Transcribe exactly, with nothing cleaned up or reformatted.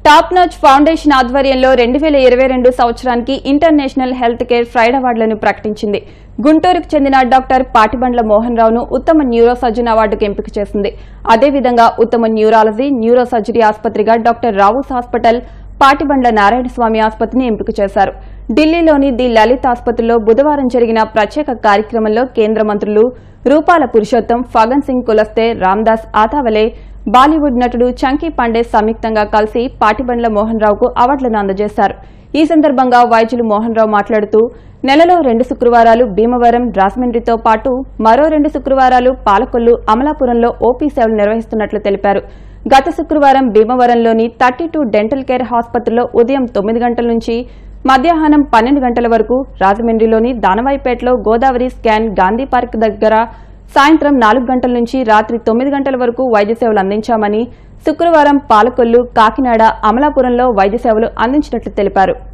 Top notch foundation ఆధ్వర్యంలో రెండు వేల ఇరవై రెండు సంవత్సరానికి ఇంటర్నేషనల్ హెల్త్ కేర్ ఫ్రైడ్ అవార్డులను ప్రకటించింది. గుంటూరుకు చెందిన డాక్టర్ పాటిబండ్ల మోహన్ రావును ఉత్తమ న్యూరో సర్జన్ అవార్డుకు ఎంపిక చేసింది. అదేవిధంగా ఉత్తమ న్యూరాలజీ, న్యూరో సర్జరీ ఆసుపత్రిగా డాక్టర్ రావుస్ హాస్పిటల్, పాటిబండ్ల నారాయణస్వామి ఆసుపత్రిని ఎంపిక చేశారు. ఢిల్లీలోని ది లలిత్ ఆసుపత్రిలో బుధవారం జరిగిన ప్రత్యేక కార్యక్రమంలో కేంద్ర మంత్రులు రూపాల పురుషోత్తం, ఫగన్ సింగ్ కులస్తే, రామ్దాస్ ఆతావలే, బాలీవుడ్ నటుడు చంకీ పాండే సంయుక్తంగా కలిసి పాటిబండ్ల మోహన్ రావుకు అవార్డులను అందజేశారు. ఈ సందర్భంగా వైద్యులు మోహన్ రావు మాట్లాడుతూ నెలలో రెండు శుక్రవారాలు భీమవరం, రాజమండ్రితో పాటు మరో రెండు శుక్రవారాలు పాలకొల్లు, అమలాపురంలో ఓపీ సేవలు నిర్వహిస్తున్నట్లు తెలిపారు. గత శుక్రవారం భీమవరంలోని థర్టీ టూ డెంటల్ కేర్ ఆసుపత్రిలో ఉదయం తొమ్మిది గంటల నుంచి మధ్యాహ్నం పన్నెండు గంటల వరకు, రాజమండ్రిలోని దానవాయిపేటలో గోదావరి స్కాన్ గాంధీ పార్క్ దగ్గర సాయంత్రం నాలుగు గంటల నుంచి రాత్రి తొమ్మిది గంటల వరకు వైద్య సేవలు అందించామని, శుక్రవారం పాలకొల్లు, కాకినాడ, అమలాపురంలో వైద్య సేవలు అందించినట్లు తెలిపారు.